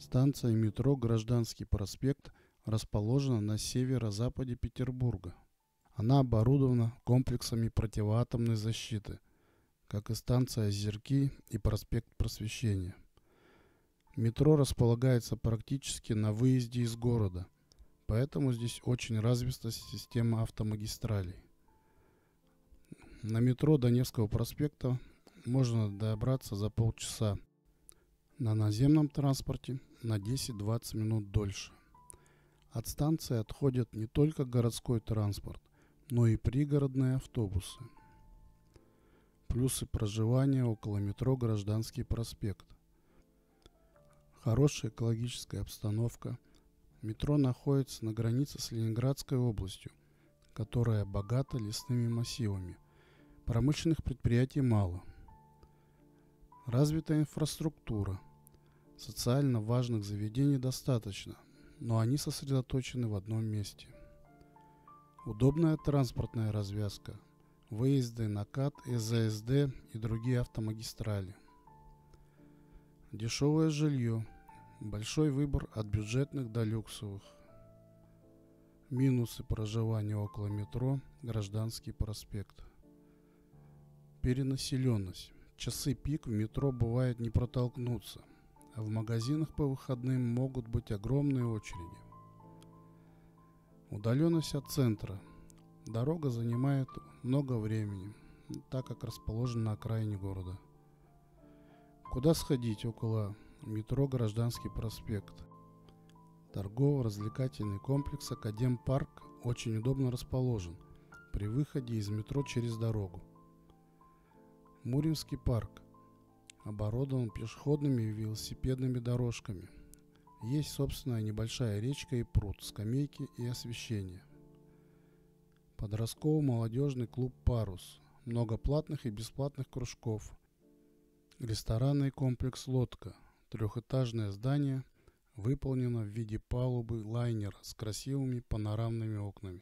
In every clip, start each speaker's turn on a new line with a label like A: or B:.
A: Станция метро Гражданский проспект расположена на северо-западе Петербурга. Она оборудована комплексами противоатомной защиты, как и станция Озерки и проспект Просвещения. Метро располагается практически на выезде из города, поэтому здесь очень развита система автомагистралей. На метро до Невского проспекта можно добраться за полчаса, на наземном транспорте на 10-20 минут дольше. От станции отходят не только городской транспорт, но и пригородные автобусы. Плюсы проживания около метро Гражданский проспект. Хорошая экологическая обстановка. Метро находится на границе с Ленинградской областью, которая богата лесными массивами. Промышленных предприятий мало. Развитая инфраструктура. Социально важных заведений достаточно, но они сосредоточены в одном месте. Удобная транспортная развязка. Выезды на КАТ, ЭЗСД и другие автомагистрали. Дешевое жилье. Большой выбор от бюджетных до люксовых. Минусы проживания около метро Гражданский проспект. Перенаселенность. В часы пик в метро бывает не протолкнуться, а в магазинах по выходным могут быть огромные очереди. Удаленность от центра. Дорога занимает много времени, так как расположена на окраине города. Куда сходить около метро Гражданский проспект? Торгово-развлекательный комплекс Академпарк очень удобно расположен при выходе из метро через дорогу. Муринский парк оборудован пешеходными и велосипедными дорожками. Есть собственная небольшая речка и пруд, скамейки и освещение. Подростково-молодежный клуб «Парус». Много платных и бесплатных кружков. Ресторанный комплекс «Лодка». Трехэтажное здание выполнено в виде палубы лайнера с красивыми панорамными окнами.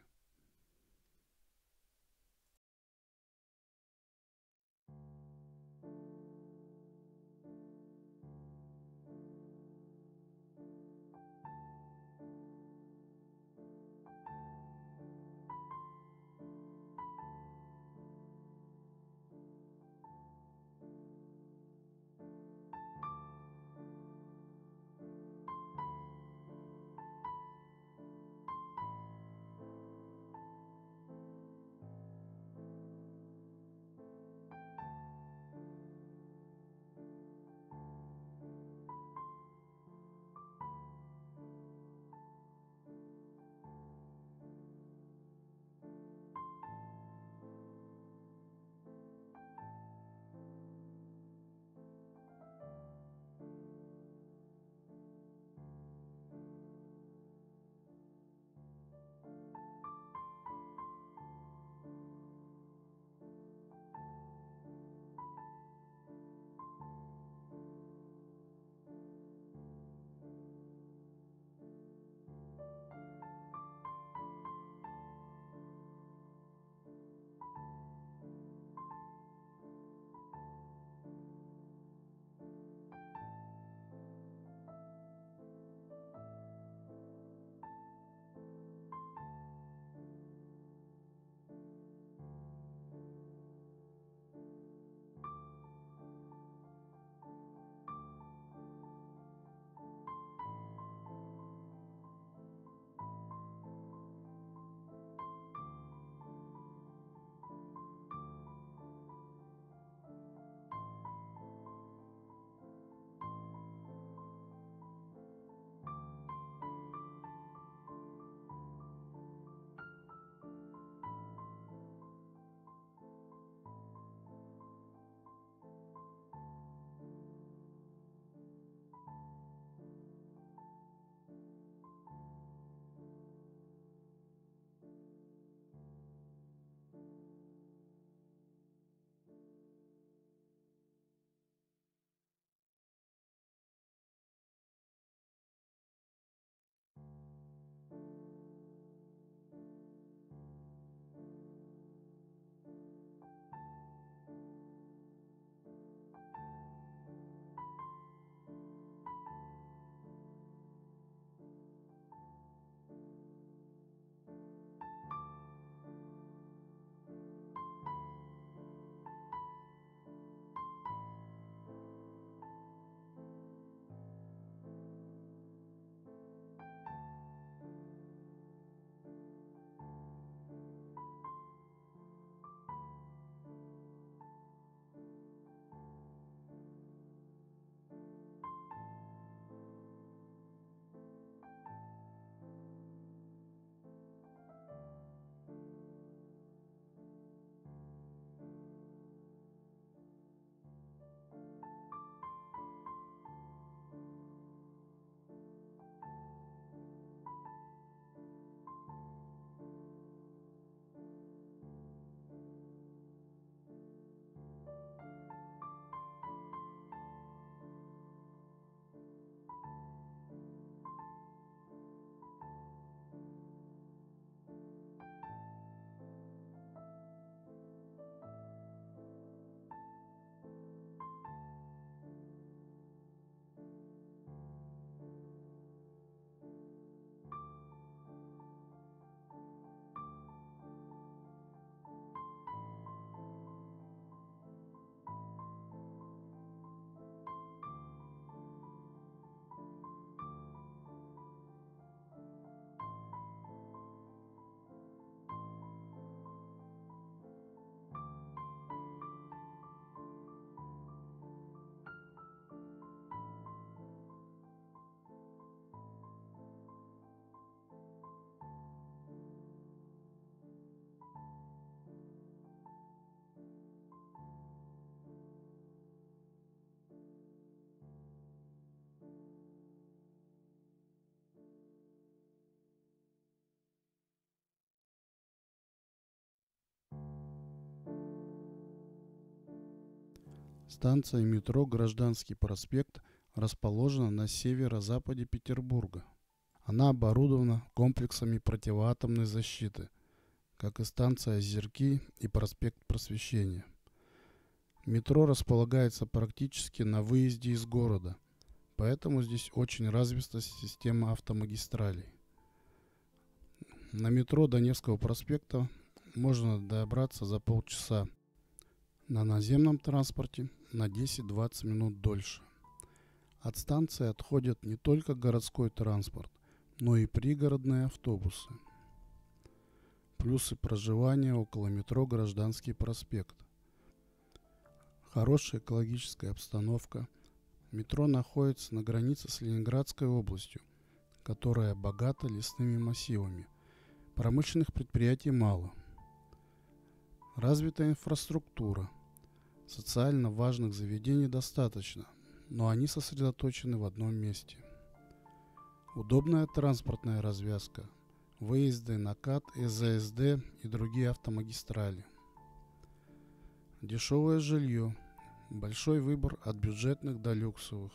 A: Станция метро Гражданский проспект расположена на северо-западе Петербурга. Она оборудована комплексами противоатомной защиты, как и станция Озерки и проспект Просвещения. Метро располагается практически на выезде из города, поэтому здесь очень развита система автомагистралей. На метро до Невского проспекта можно добраться за полчаса. На наземном транспорте на 10-20 минут дольше. От станции отходят не только городской транспорт, но и пригородные автобусы. Плюсы проживания около метро Гражданский проспект. Хорошая экологическая обстановка. Метро находится на границе с Ленинградской областью, которая богата лесными массивами. Промышленных предприятий мало. Развитая инфраструктура. Социально важных заведений достаточно, но они сосредоточены в одном месте. Удобная транспортная развязка. Выезды на КАТ, ЭЗСД и другие автомагистрали. Дешевое жилье. Большой выбор от бюджетных до люксовых.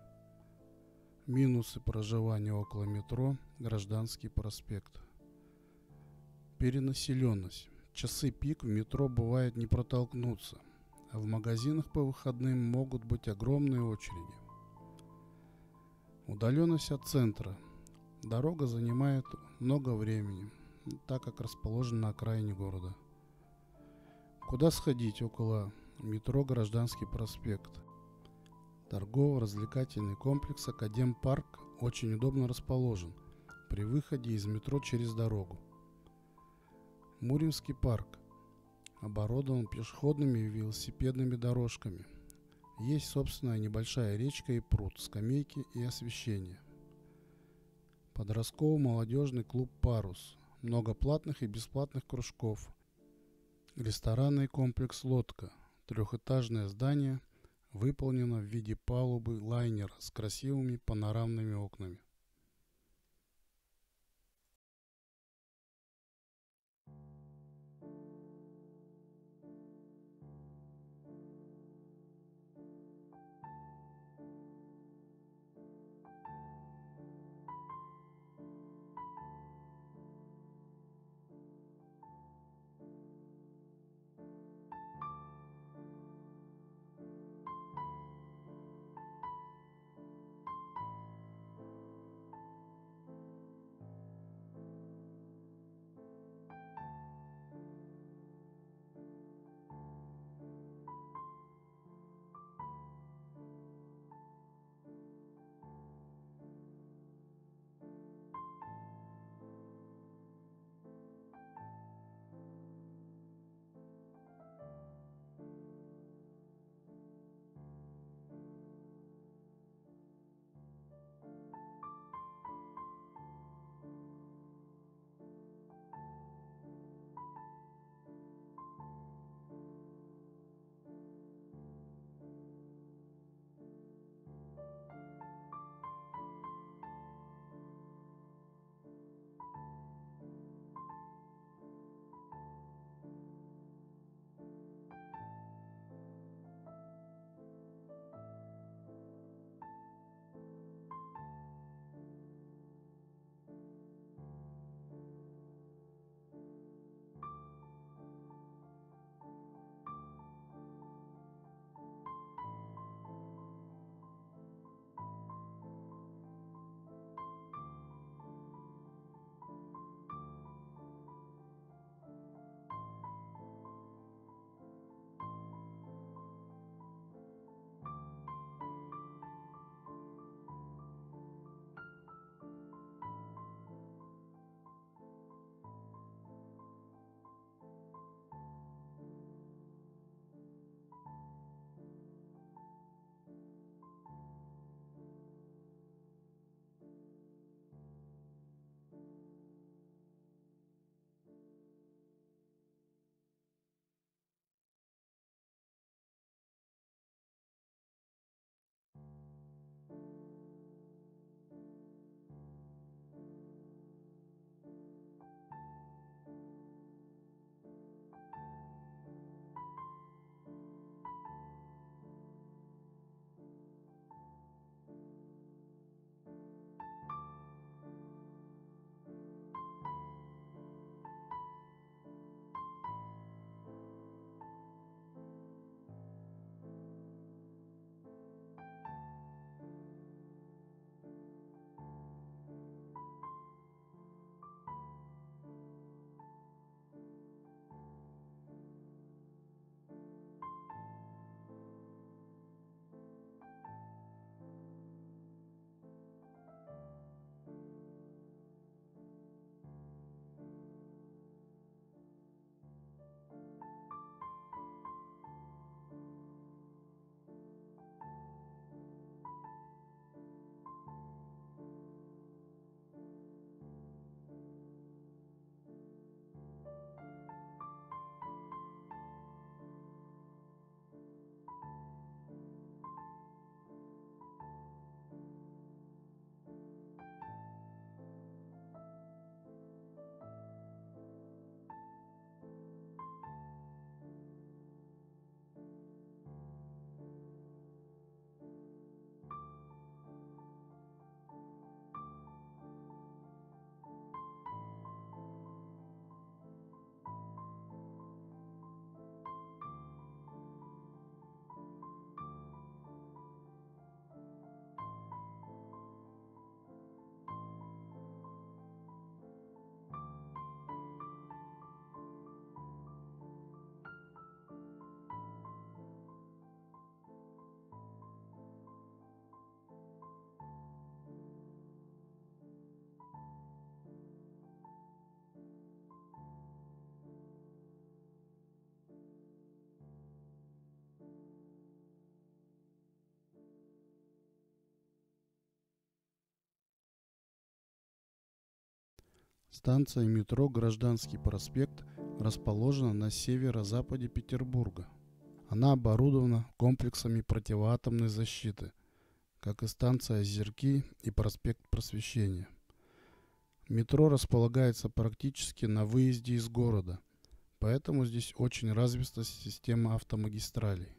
A: Минусы проживания около метро Гражданский проспект. Перенаселенность. В часы пик в метро бывает не протолкнуться, а в магазинах по выходным могут быть огромные очереди. Удаленность от центра. Дорога занимает много времени, так как расположена на окраине города. Куда сходить около метро Гражданский проспект? Торгово-развлекательный комплекс Академпарк очень удобно расположен при выходе из метро через дорогу. Муримский парк оборудован пешеходными и велосипедными дорожками. Есть собственная небольшая речка и пруд, скамейки и освещение. Подростково-молодежный клуб «Парус». Много платных и бесплатных кружков. Ресторанный комплекс «Лодка». Трехэтажное здание выполнено в виде палубы лайнера с красивыми панорамными окнами. Станция метро Гражданский проспект расположена на северо-западе Петербурга. Она оборудована комплексами противоатомной защиты, как и станция Озерки и проспект Просвещения. Метро располагается практически на выезде из города, поэтому здесь очень развита система автомагистралей.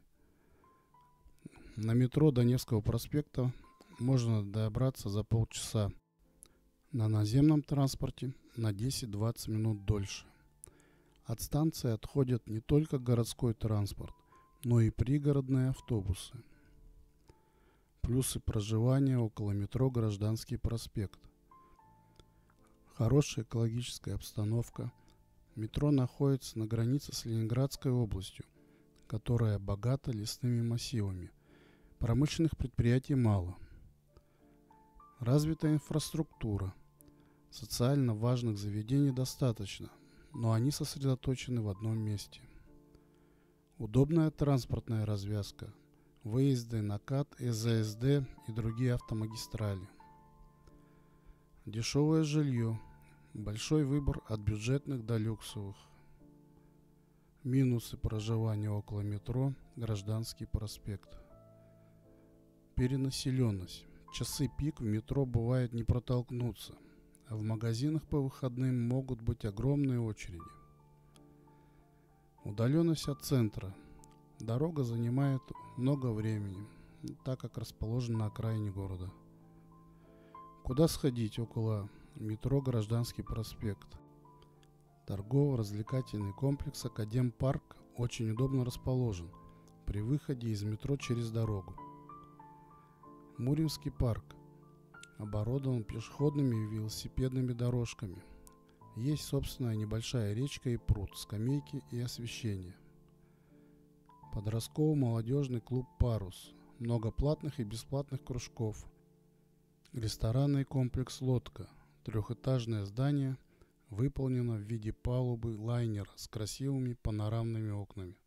A: На метро до Невского проспекта можно добраться за полчаса, на наземном транспорте на 10-20 минут дольше. От станции отходят не только городской транспорт, но и пригородные автобусы. Плюсы проживания около метро Гражданский проспект. Хорошая экологическая обстановка. Метро находится на границе с Ленинградской областью, которая богата лесными массивами. Промышленных предприятий мало. Развитая инфраструктура. Социально важных заведений достаточно, но они сосредоточены в одном месте. Удобная транспортная развязка. Выезды на КАТ, ЭЗСД и другие автомагистрали. Дешевое жилье. Большой выбор от бюджетных до люксовых. Минусы проживания около метро Гражданский проспект. Перенаселенность. В часы пик в метро бывает не протолкнуться, а в магазинах по выходным могут быть огромные очереди. Удаленность от центра. Дорога занимает много времени, так как расположена на окраине города. Куда сходить около метро Гражданский проспект? Торгово-развлекательный комплекс Академпарк очень удобно расположен при выходе из метро через дорогу. Муримский парк оборудован пешеходными и велосипедными дорожками. Есть собственная небольшая речка и пруд, скамейки и освещение. Подростково-молодежный клуб «Парус». Много платных и бесплатных кружков. Ресторанный комплекс «Лодка». Трехэтажное здание выполнено в виде палубы лайнера с красивыми панорамными окнами.